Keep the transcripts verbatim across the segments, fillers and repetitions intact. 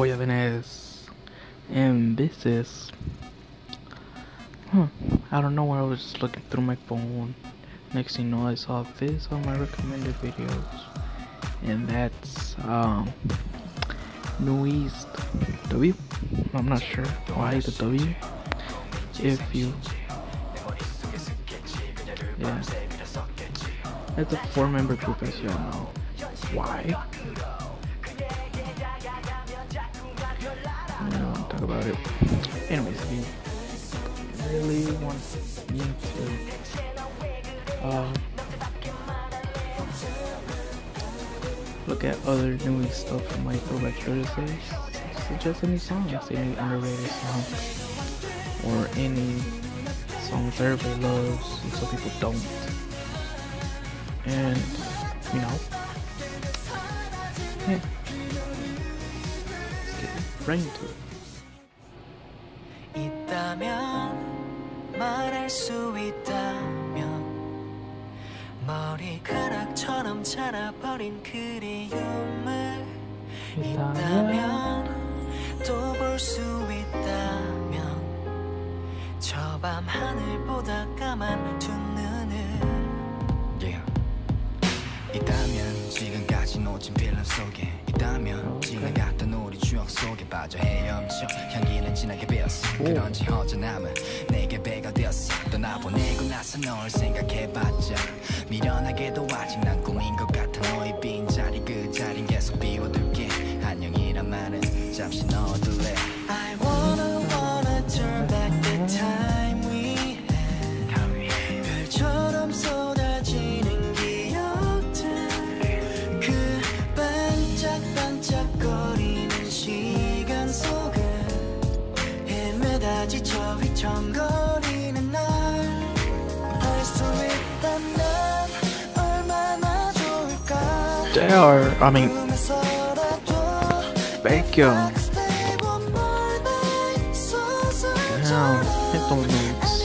boy Nuest, and this is, huh, I don't know where I was just looking through my phone. Next thing you know, I saw this on my recommended videos, and that's um Nuest W. I'm not sure why the W. If you, yeah, it's a four-member group, as y'all know. Why? I don't want to talk about it. Anyways, if you really want me to uh, look at other new stuff from my throwback Thursdays, suggest any songs, any underrated songs, or any songs everybody loves and some people don't. And you know, yeah. Right into it. 있다면 말할 수 있다면 머리카락처럼 자라버린 그리움을 있다면 또 볼 수 있다면 저 밤 하늘보다 까만 두 눈을 yeah. 있다면 지금까지 놓친 필름 속에 있다면 지나갔던 우리 추억 속에 빠져 헤엄쳐 향기는 진하게 배었어 그런지 허전함은 내게 배가 되었어 떠나보내고 나서 널 생각해봤자 미련하게도 아직 난 꿈인 것 같아 너의 빈자리 그 자린 계속 비워둘게 안녕이란 말은 잠시 넣어둘래 I wanna wanna turn back the time we had 별처럼 쏟아지는 기억들 그 반짝반짝거리는 시간 속을 헤매다 지쳐 휘청거리는 날 알 수 있다면 얼마나 좋을까 They are, I mean, Baekhyun. Damn, hit those notes.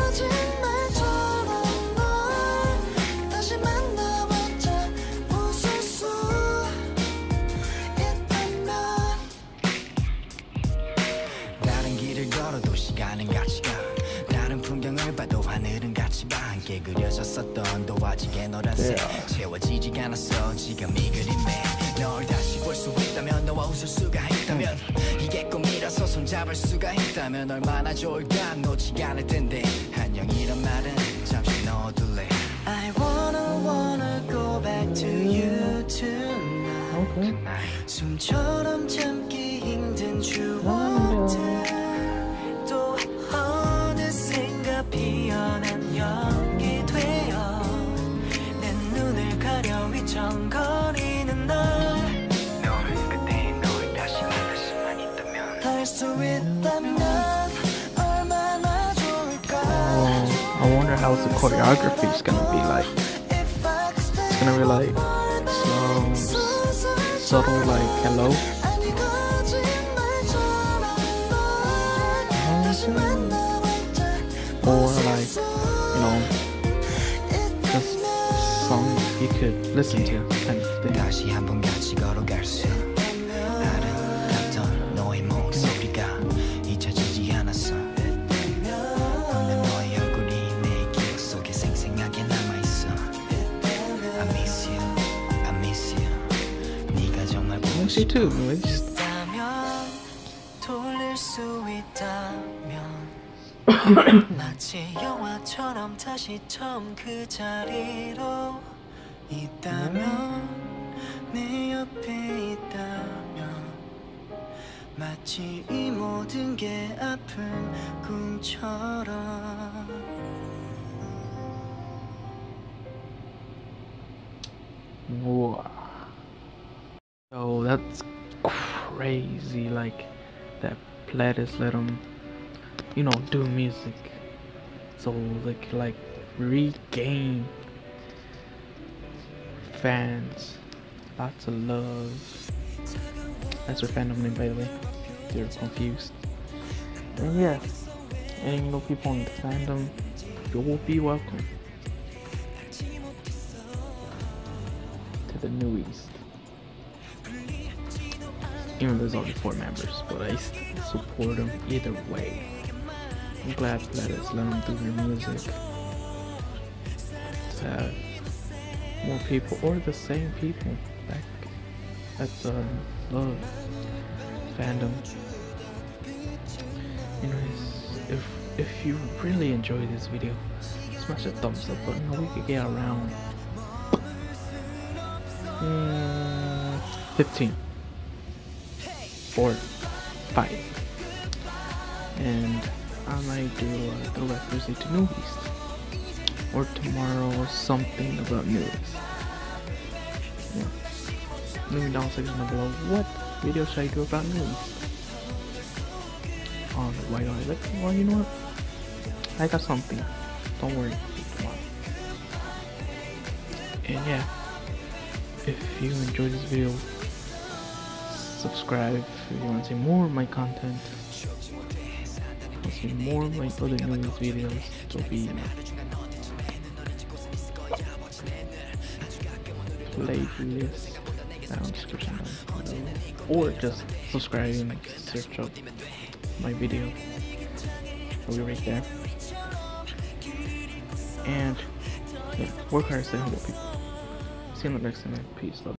다른 길을 걸어도 시간은 같이 가 다른 풍경을 봐도 하늘은 같이 봐 함께 그려졌었던 도화지의 노란색 채워지지가 않았어 지금이 그림에 널 다시 볼 수 있다면 너와 웃을 수가 있다면 이게 꿈이라서 손잡을 수가 있다면 얼마나 좋을까 놓지 않을 텐데 안녕이란 말은 잠시 넣어둘래 I wanna wanna go back to you tonight 숨처럼 참기 힘든 추억들 또 어느샌가 피어난 연기 되어 내 눈을 가려 휘청거리는 날 Oh, I wonder how the choreography is gonna be like. It's gonna be like slow, subtle, like hello. Or like, you know, just songs you could listen to, kind of thing. She too, Nuest. 마치 영화처럼 다시 처음 그 자리로 있다면 내 옆에 있다면 마치 이 모든 게 아픈 꿈처럼 Wow. Oh, that's crazy. Like that Pledis let him, you know, do music. So like, like regain fans, lots of love. That's her fandom name, by the way. If you're confused. And yeah, any little people in the fandom, you will be welcome to the Nuest. even though there's only four members, but I still support them either way. I'm glad let us let them do their music to have more people or the same people back at the love fandom. Anyways, if if you really enjoy this video, smash the thumbs up button. We could get around mm, fifteen or five, and I might do a throwback Thursday to Nuest, or tomorrow or something about Nuest. Yeah. Leave me down section below what video should I do about Nuest. Oh, why do I like? Well, you know what? I got something. Don't worry. Come on. And yeah, if you enjoyed this video, subscribe if you want to see more of my content. See more of my other news videos. So be playlist down description down below, or just subscribe and search up my video. I'll be right there. And yeah, work hard, stay humble, people. See you in the next time. Peace, love.